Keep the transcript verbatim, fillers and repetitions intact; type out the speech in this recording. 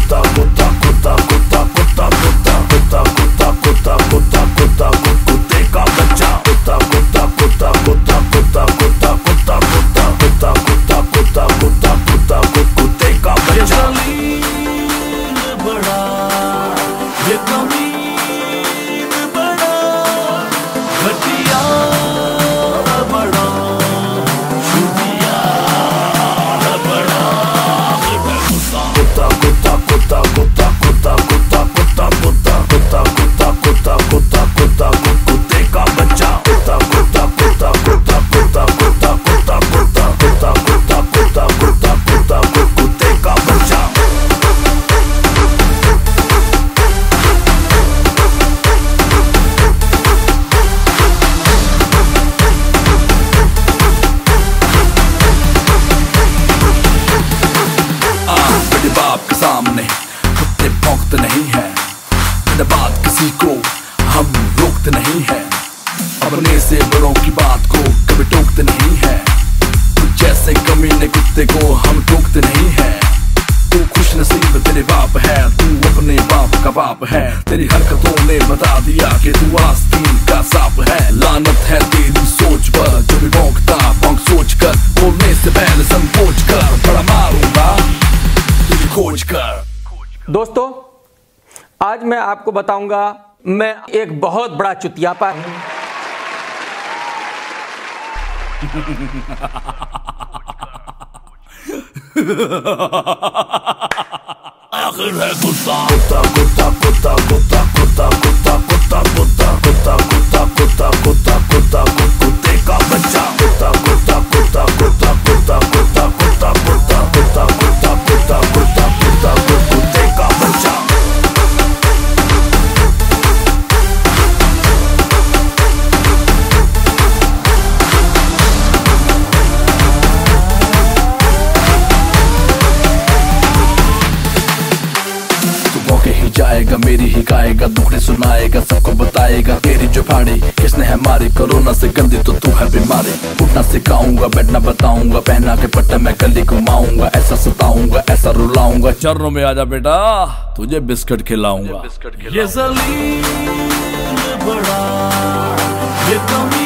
कुत्ता कुत्ता कुत्ता कुत्ता कुत्ता कुत्ता कुत्ता कुत्ता कुत्ता कुत्ता कुत्ता कुत्ते का बच्चा कुत्ता कुत्ता कुत्ता कुत्ता कुत्ता कुत्ता कुत्ता कुत्ता कुत्ता कुत्ता कुत्ता कुत्ता कुत्ता कुत्ते का बच्चा। बड़ा ये कमीन बड़ा घटिया बड़ा छुटिया बड़ा कुत्ता कुत्ता कुत्ता कुत्ता कुत्ता कुत्ता कुत्ता कुत्ता कुत्ता कुत्ता कुत्ता कुत्ता कुत्ता कुत्ते का बच्चा कुत्ता कुत्ता कुत्ता कुत्ता कुत्ता कुत्ता कुत्ता कुत्ता कुत्ता कुत्ता कुत्ता कुत्ता कुत्ता कुत्ते का बच्चा। बाप के सामने कुत्ते भौंकते नहीं है, बिना बात किसी को हम रोकते नहीं है, अपने से बड़ों की बात को कभी टोकते नहीं है, तू जैसे कमीने कुत्ते को हम टोकते नहीं है। तू खुश नसीब तेरे बाप है, तू अपने बाप का बाप है, तेरी हरकतों ने बता दिया कि तू आस्तीन का सांप है। लानत है तेरी सोच पर जो भी भौंकता भौंक सोच कर, बोलने से पहले संकोच कर, बड़ा मारूंगा खोज कर। दोस्तों, आज मैं आपको बताऊंगा मैं एक बहुत बड़ा चुतियापा हूं। आखिर है कुत्ता कुत्ता कुत्ता कुत्ता कुत्ता कुत्ता कुत्ता कुत्ता कुत्ता कुत्ता कुत्ता कुत्ता कुत्ता कुत्ता कुत्ते का बच्चा कुत्ता कुत्ता कुत्ता कुत्ता कुत्ता कुत्ता कुत्ता कुत्ता कुत्ता कुत्ता कुत्ता कुत्ता कुत्ता कुत्ते का बच्चा। जाएगा मेरी ही गाएगा, दुखड़े सुनाएगा, सबको बताएगा तेरी जो फाड़ी किसने है मारी, कोरोना से गंदी तो तू है बीमारी। उठना सिखाऊंगा, बैठना बताऊंगा, पहना के पट्टा मैं गली घुमाऊंगा, ऐसा सताऊंगा ऐसा रुलाऊंगा, चरणों में आजा बेटा तुझे बिस्किट खिलाऊंगा। ये जलील बड़ा ये कमी